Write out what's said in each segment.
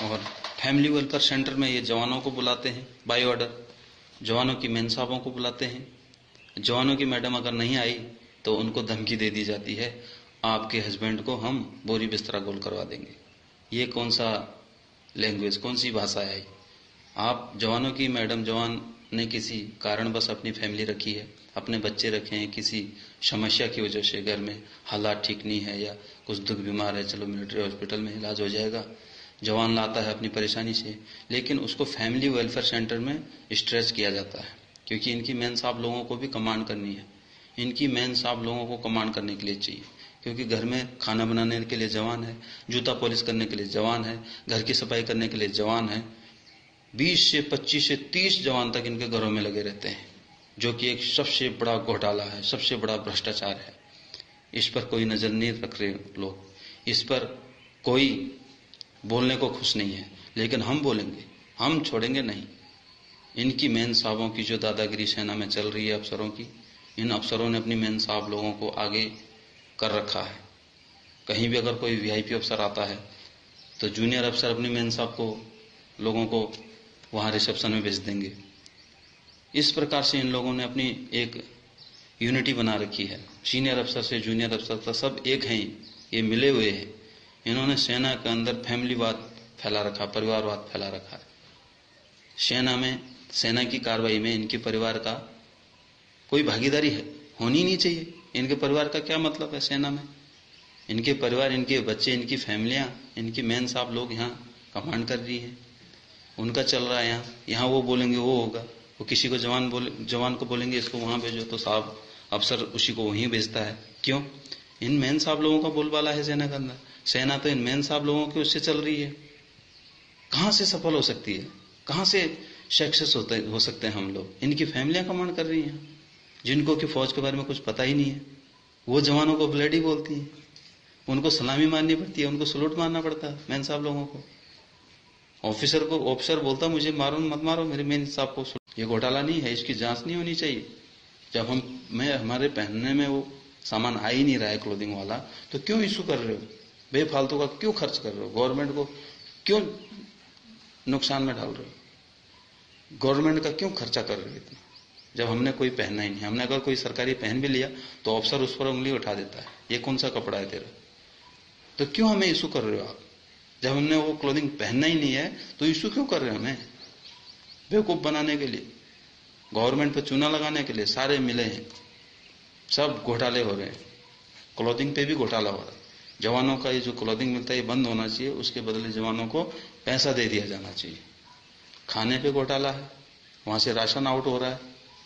और family welfare centre में ये जवानों को बुलाते हैं बाय ऑर्डर, जवानों की मेन साहबों को बुलाते हैं। जवानों की मैडम अगर नहीं आई तो उनको धमकी दे दी जाती है, आपके हस्बैंड को हम बोरी बिस्तरा गोल करवा देंगे। ये कौन सा लैंग्वेज, कौन सी भाषा है? आप जवानों की मैडम, जवान ने किसी कारण बस अपनी फैमिली रखी है, अपने बच्चे रखे हैं, किसी समस्या की वजह से घर में हालात ठीक नहीं है या कुछ दुख बीमार है, चलो मिलिट्री हॉस्पिटल में इलाज हो जाएगा, जवान लाता है अपनी परेशानी से, लेकिन उसको फैमिली वेलफेयर सेंटर में स्ट्रेच किया जाता है, क्योंकि इनकी मेन साहब लोगों को भी कमांड करनी है। इनकी मेन साहब लोगों को कमांड करने के लिए चाहिए, क्योंकि घर में खाना बनाने के लिए जवान है, जूता पॉलिश करने के लिए जवान है, घर की सफाई करने के लिए जवान है। 20 से 25 से 30 जवान तक इनके घरों में लगे रहते हैं, जो कि एक सबसे बड़ा घोटाला है, सबसे बड़ा भ्रष्टाचार है। इस पर कोई नजर नहीं रख रहे लोग, इस पर कोई बोलने को खुश नहीं है, लेकिन हम बोलेंगे, हम छोड़ेंगे नहीं। इनकी मेन साहबों की जो दादागिरी सेना में चल रही है अफसरों की, इन अफसरों ने अपनी मेन साहब लोगों को आगे कर रखा है। कहीं भी अगर कोई वीआईपी अफसर आता है तो जूनियर अफसर अपनी मेन साहब को, लोगों को वहां रिसेप्शन में भेज देंगे। इस प्रकार से इन लोगों ने अपनी एक यूनिटी बना रखी है। सीनियर अफसर से जूनियर अफसर तक सब एक हैं, ये मिले हुए हैं। इन्होंने सेना के अंदर फैमिलीवाद फैला रखा, परिवारवाद फैला रखा है। सेना में, सेना की कार्रवाई में इनके परिवार का कोई भागीदारी है, होनी नहीं चाहिए। इनके परिवार का क्या मतलब है सेना में? इनके परिवार, इनके बच्चे, इनकी फैमिलियां, इनकी मेन साहब लोग यहाँ कमांड कर रही हैं, उनका चल रहा है यहाँ वो बोलेंगे वो होगा। वो किसी को जवान को बोलेंगे इसको वहां भेजो, तो साहब अफसर उसी को वहीं भेजता है। क्यों? इन मेन साहब लोगों का बोलबाला है सेना के अंदर। सेना तो इन मेन साहब लोगों की उससे चल रही है। कहां से सफल हो सकती है? कहां से सक्सेस हो सकते हैं हम लोग? इनकी फैमिलियां कमांड कर रही हैं, जिनको कि फौज के बारे में कुछ पता ही नहीं है। वो जवानों को ब्लडी बोलती हैं, उनको सलामी मारनी पड़ती है, उनको सलूट मारना पड़ता है मेन साहब लोगों को। ऑफिसर को ऑफिसर बोलता मुझे मारो मत मारो, मेरे मेन साहब को। ये घोटाला नहीं है, इसकी जांच नहीं होनी चाहिए। जब हमारे पहनने में वो सामान आ ही नहीं रहा है क्लोथिंग वाला, तो क्यों इशू कर रहे हो? बेफालतू का क्यों खर्च कर रहे हो? गवर्नमेंट को क्यों नुकसान में डाल रहे हो? गवर्नमेंट का क्यों खर्चा कर रहे हो इतना, जब हमने कोई पहनना ही नहीं? हमने अगर कोई सरकारी पहन भी लिया तो अफसर उस पर उंगली उठा देता है, ये कौन सा कपड़ा है तेरा? तो क्यों हमें इशू कर रहे हो आप? जब हमने वो क्लोथिंग पहनना ही नहीं है तो इशू क्यों कर रहे हो हमें? बेवकूफ बनाने के लिए, गवर्नमेंट पर चूना लगाने के लिए सारे मिले हैं। सब घोटाले हो रहे हैं, क्लोथिंग पे भी घोटाला हो रहा है। जवानों का ये जो क्लोथिंग मिलता है ये बंद होना चाहिए, उसके बदले जवानों को पैसा दे दिया जाना चाहिए। खाने पे घोटाला है, वहां से राशन आउट हो रहा है।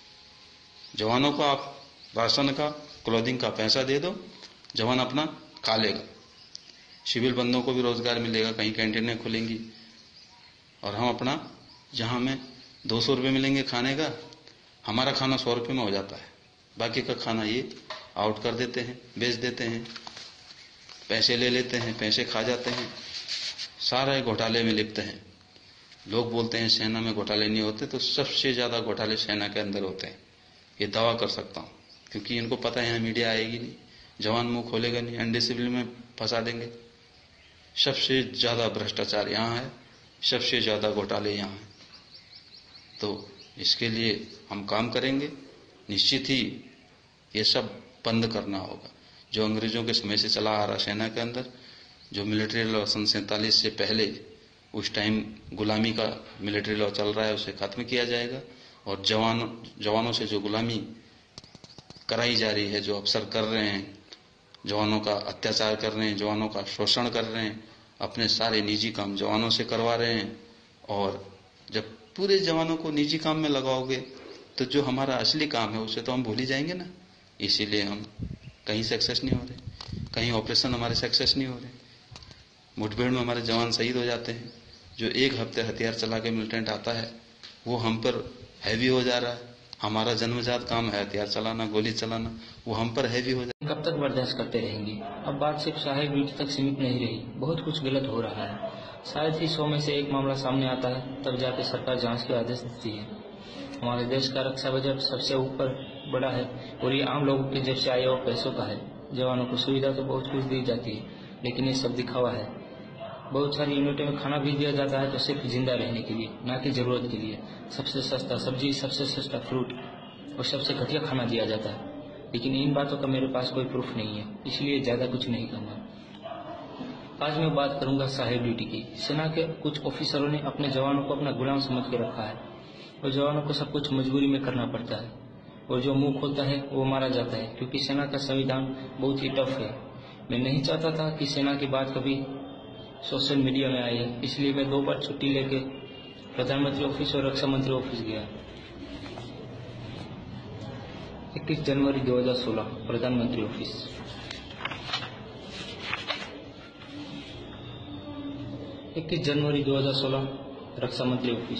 जवानों को आप राशन का, क्लोथिंग का पैसा दे दो, जवान अपना खा लेगा। सिविल बंदों को भी रोजगार मिलेगा, कहीं कैंटीनें खुलेंगी, और हम अपना, जहां हमें 200 रुपये मिलेंगे खाने का, हमारा खाना 100 रुपये में हो जाता है। बाकी का खाना ये आउट कर देते हैं, बेच देते हैं, पैसे ले लेते हैं, पैसे खा जाते हैं। सारे घोटाले में लिप्त हैं। लोग बोलते हैं सेना में घोटाले नहीं होते, तो सबसे ज्यादा घोटाले सेना के अंदर होते हैं, ये दावा कर सकता हूं, क्योंकि इनको पता है यहाँ मीडिया आएगी नहीं, जवान मुंह खोलेगा नहीं, अनडिसिप्लिन में फंसा देंगे। सबसे ज्यादा भ्रष्टाचार यहाँ है, सबसे ज्यादा घोटाले यहाँ हैं। तो इसके लिए हम काम करेंगे। निश्चित ही ये सब बंद करना होगा, जो अंग्रेजों के समय से चला आ रहा सेना के अंदर, जो मिलिट्री लॉ सन 47 से पहले उस टाइम गुलामी का मिलिट्री लॉ चल रहा है, उसे खत्म किया जाएगा। और जवानों से जो गुलामी कराई जा रही है, जो अफसर कर रहे हैं, जवानों का अत्याचार कर रहे हैं, जवानों का शोषण कर रहे हैं, अपने सारे निजी काम जवानों से करवा रहे हैं। और जब पूरे जवानों को निजी काम में लगाओगे तो जो हमारा असली काम है उसे तो हम भूल ही जाएंगे ना। इसीलिए हम कहीं सक्सेस नहीं हो रहे, कहीं ऑपरेशन हमारे सक्सेस नहीं हो रहे। मुठभेड़ में हमारे जवान शहीद हो जाते हैं। जो एक हफ्ते हथियार चला के मिलिटेंट आता है वो हम पर हैवी हो जा रहा है। हमारा जन्मजात काम है हथियार चलाना, गोली चलाना, वो हम पर हैवी हो जाए। कब तक बर्दाश्त करते रहेंगे? अब बात सिर्फ साहेब ड्यूटी तक सीमित नहीं रही, बहुत कुछ गलत हो रहा है। शायद ही 100 में से एक मामला सामने आता है, तब जाके सरकार जांच के आदेश देती है। हमारे देश का रक्षा बजट सबसे ऊपर बड़ा है और ये आम लोगों की जेब से आए और पैसों का है। जवानों को सुविधा तो बहुत कुछ दी जाती है, लेकिन ये सब दिखावा है। बहुत सारी यूनिटों में खाना भी दिया जाता है तो सिर्फ जिंदा रहने के लिए, ना कि जरूरत के लिए। सबसे सस्ता सब्जी, सबसे सस्ता फ्रूट और सबसे घटिया खाना दिया जाता है। लेकिन इन बातों का मेरे पास कोई प्रूफ नहीं है, इसलिए ज्यादा कुछ नहीं कहूँगा। आज मैं बात करूंगा साहेब ड्यूटी की। सेना के कुछ ऑफिसरों ने अपने जवानों को अपना गुलाम समझ के रखा है और जवानों को सब कुछ मजबूरी में करना पड़ता है और जो मुंह खोलता है वो मारा जाता है, क्योंकि सेना का संविधान बहुत ही टफ है। मैं नहीं चाहता था कि सेना की बात कभी सोशल मीडिया में आई है, इसलिए मैं 2 बार छुट्टी लेके प्रधानमंत्री ऑफिस और रक्षा मंत्री ऑफिस गया। 21 जनवरी 2016 प्रधानमंत्री ऑफिस। 21 जनवरी 2016 रक्षा मंत्री ऑफिस।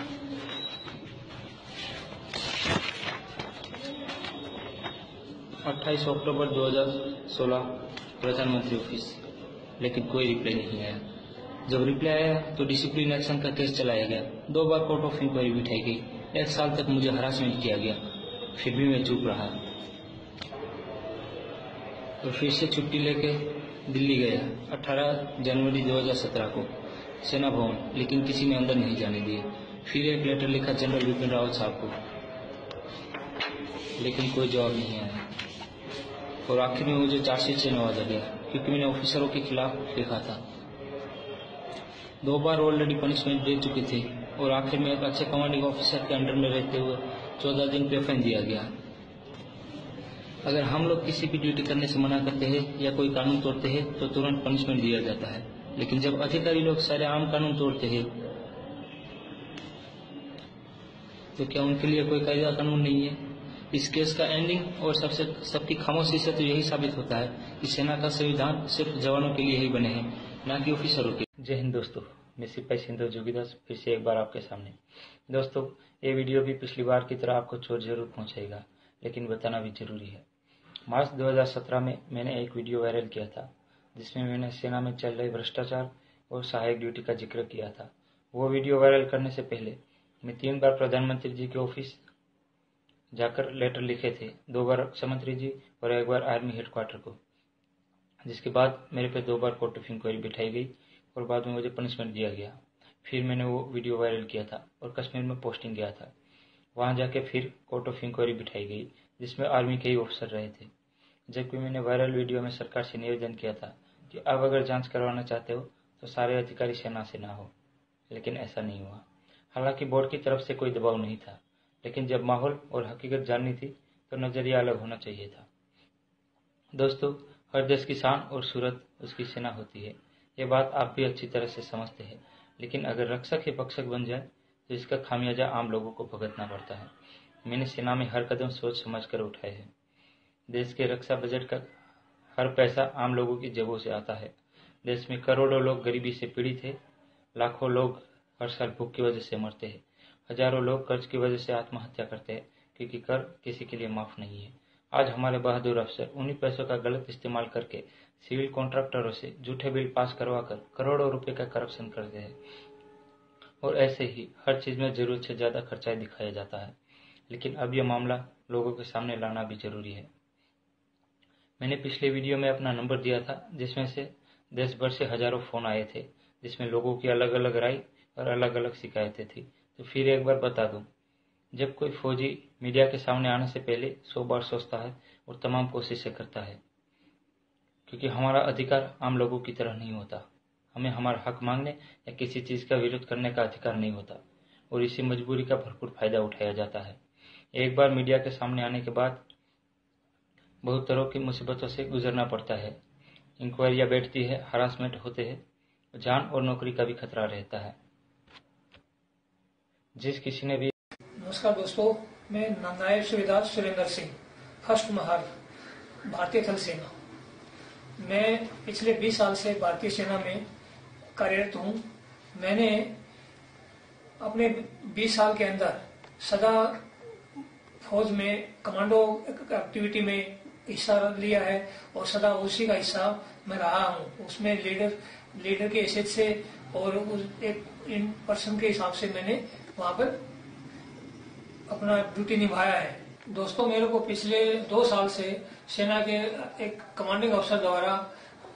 28 अक्टूबर 2016 प्रधानमंत्री ऑफिस। लेकिन कोई रिप्लाई नहीं आया। जब रिप्लाई आया तो डिसिप्लिन एक्शन का केस चलाया गया। 2 बार कोर्ट ऑफ इंक्वायरी बिठाई गई। 1 साल तक मुझे हरासमेंट किया गया, फिर भी मैं चुप रहा। तो फिर से छुट्टी लेके दिल्ली गया 18 जनवरी 2017 को सेना भवन, लेकिन किसी ने अंदर नहीं जाने दिए। फिर एक लेटर लिखा जनरल बिपिन रावत साहब को, लेकिन कोई जवाब नहीं आया। और आखिर में मुझे चार्जशीट से नवाजा गया, क्योंकि मैंने ऑफिसरों के खिलाफ लिखा था। 2 बार ऑलरेडी पनिशमेंट दे चुके थे और आखिर में एक अच्छे कमांडिंग ऑफिसर के अंडर में रहते हुए 14 दिन पे फाइन दिया गया। अगर हम लोग किसी भी ड्यूटी करने से मना करते हैं या कोई कानून तोड़ते हैं तो तुरंत पनिशमेंट दिया जाता है, लेकिन जब अधिकारी लोग सारे आम कानून तोड़ते हैं तो क्या उनके लिए कोई कायदा कानून नहीं है? इस केस का एंडिंग और सबकी खामोशी से तो यही साबित होता है कि सेना का संविधान सिर्फ जवानों के लिए ही बने हैं, ना कि ऑफिसरों के। जय हिंद दोस्तों, मैं सिपाही सिंधु जोगीदास फिर से एक बार आपके सामने। दोस्तों, ये वीडियो भी पिछली बार की तरह आपको चोट जरूर पहुंचाएगा, लेकिन बताना भी जरूरी है। मार्च 2017 में मैंने एक वीडियो वायरल किया था जिसमें मैंने सेना में चल रहे भ्रष्टाचार और सहायक ड्यूटी का जिक्र किया था। वो वीडियो वायरल करने से पहले मैं 3 बार प्रधानमंत्री जी के ऑफिस जाकर लेटर लिखे थे, 2 बार रक्षा मंत्री जी और 1 बार आर्मी हेडक्वार्टर को, जिसके बाद मेरे पे 2 बार कोर्ट ऑफ इंक्वायरी बिठाई गई और बाद में मुझे पनिशमेंट दिया गया। फिर मैंने वो वीडियो वायरल किया था और कश्मीर में पोस्टिंग गया था। वहां जाके फिर कोर्ट ऑफ इंक्वायरी बिठाई गई जिसमें आर्मी के ही ऑफिसर रहे थे, जबकि मैंने वायरल वीडियो में सरकार से निवेदन किया था कि अब अगर जांच करवाना चाहते हो तो सारे अधिकारी सेना से ना हो, लेकिन ऐसा नहीं हुआ। हालांकि बोर्ड की तरफ से कोई दबाव नहीं था, लेकिन जब माहौल और हकीकत जाननी थी तो नजरिया अलग होना चाहिए था। दोस्तों, हर देश की शान और सूरत उसकी सेना होती है, ये बात आप भी अच्छी तरह से समझते हैं, लेकिन अगर रक्षक ही भक्षक बन जाए तो इसका खामियाजा आम लोगों को भुगतना पड़ता है। मैंने सेना में हर कदम सोच समझ कर उठाए हैं। देश के रक्षा बजट का हर पैसा आम लोगों की जेबों से आता है। देश में करोड़ों लोग गरीबी से पीड़ित है, लाखों लोग हर साल भूख की वजह से मरते हैं, हजारों लोग कर्ज की वजह से आत्महत्या करते हैं, क्योंकि कर किसी के लिए माफ नहीं है। आज हमारे बहादुर अफसर उन्हीं पैसों का गलत इस्तेमाल करके सिविल कॉन्ट्रैक्टरों से झूठे बिल पास करवा कर करोड़ों रुपए का करप्शन करते हैं, और ऐसे ही हर चीज में जरूरत से ज्यादा खर्चा दिखाया जाता है। लेकिन अब यह मामला लोगों के सामने लाना भी जरूरी है। मैंने पिछले वीडियो में अपना नंबर दिया था, जिसमें से देश भर से हजारों फोन आए थे, जिसमें लोगों की अलग अलग राय और अलग अलग शिकायतें थी। तो फिर एक बार बता दूं, जब कोई फौजी मीडिया के सामने आने से पहले 100 बार सोचता है और तमाम कोशिशें करता है, क्योंकि हमारा अधिकार आम लोगों की तरह नहीं होता। हमें हमारा हक मांगने या किसी चीज का विरोध करने का अधिकार नहीं होता, और इसी मजबूरी का भरपूर फायदा उठाया जाता है। एक बार मीडिया के सामने आने के बाद बहुत तरह की मुसीबतों से गुजरना पड़ता है। इंक्वायरियां बैठती है, हरासमेंट होते हैं, जान और नौकरी का भी खतरा रहता है। जिस किसी ने भी नमस्कार दोस्तों, मैं नायब सूबेदार सुरेंद्र सिंह, फर्स्ट महार, भारतीय थल सेना। मैं पिछले 20 साल से भारतीय सेना में कार्यरत हूँ। मैंने अपने 20 साल के अंदर सदा फौज में कमांडो एक्टिविटी में हिस्सा लिया है और सदा उसी का हिस्सा मैं रहा हूँ। उसमें लीडर के हैसियत से और एक इन पर्सन के हिसाब से मैंने वहां पर अपना ड्यूटी निभाया है। दोस्तों, मेरे को पिछले 2 साल से सेना के एक कमांडिंग अफसर द्वारा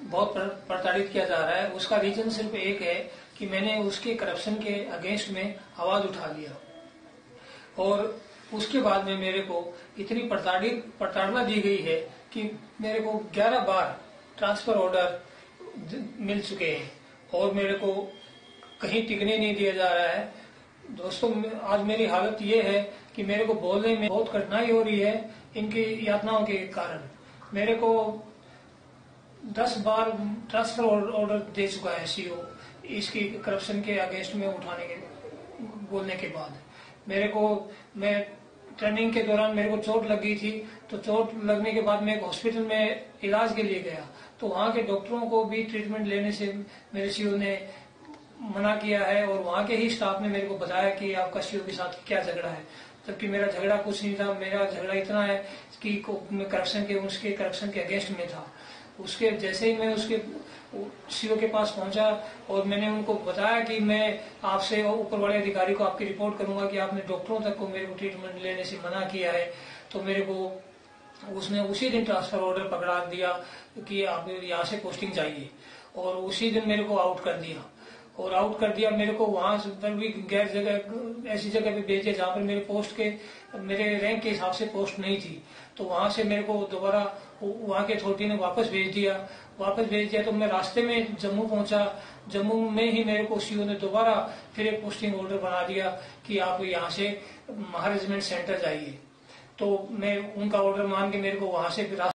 बहुत प्रताड़ित किया जा रहा है। उसका रीजन सिर्फ एक है कि मैंने उसके करप्शन के अगेंस्ट में आवाज उठा लिया और उसके बाद में मेरे को इतनी प्रताड़ना दी गई है कि मेरे को 11 बार ट्रांसफर ऑर्डर मिल चुके हैं और मेरे को कहीं टिकने नहीं दिया जा रहा है। दोस्तों, आज मेरी हालत ये है कि मेरे को बोलने में बहुत कठिनाई हो रही है इनकी यातनाओं के कारण। मेरे को 10 बार ट्रांसफर ऑर्डर दे चुका है सीओ इसकी करप्शन के अगेंस्ट में बोलने के बाद। मैं ट्रेनिंग के दौरान मेरे को चोट लग गई थी, तो चोट लगने के बाद मैं एक हॉस्पिटल में इलाज के लिए गया, तो वहां के डॉक्टरों को भी ट्रीटमेंट लेने से मेरे सीओ ने मना किया है और वहां के ही स्टाफ ने मेरे को बताया कि आपका सीओ के साथ क्या झगड़ा है, जबकि मेरा झगड़ा कुछ नहीं था। मेरा झगड़ा इतना है कि उसके करप्शन के अगेंस्ट में था। उसके जैसे ही मैं उसके सीओ के पास पहुंचा और मैंने उनको बताया कि मैं आपसे ऊपर वाले अधिकारी को आपकी रिपोर्ट करूंगा कि आपने डॉक्टरों तक को मेरे को ट्रीटमेंट लेने से मना किया है, तो मेरे को उसने उसी दिन ट्रांसफर ऑर्डर पकड़ा दिया कि आप यहाँ से पोस्टिंग चाहिए और उसी दिन मेरे को आउट कर दिया। मेरे को वहां पर भी गैर जगह ऐसी जगह पे भेज दिया जहाँ पर मेरे रैंक के हिसाब से पोस्ट नहीं थी, तो वहां से मेरे को दोबारा वहां के अथॉरिटी ने वापस भेज दिया। तो मैं रास्ते में जम्मू पहुंचा। जम्मू में ही मेरे को सीओ ने दोबारा फिर एक पोस्टिंग ऑर्डर बना दिया कि आप यहाँ से महारेजिमेंट सेंटर जाइए। तो मैं उनका ऑर्डर मान के मेरे को वहां से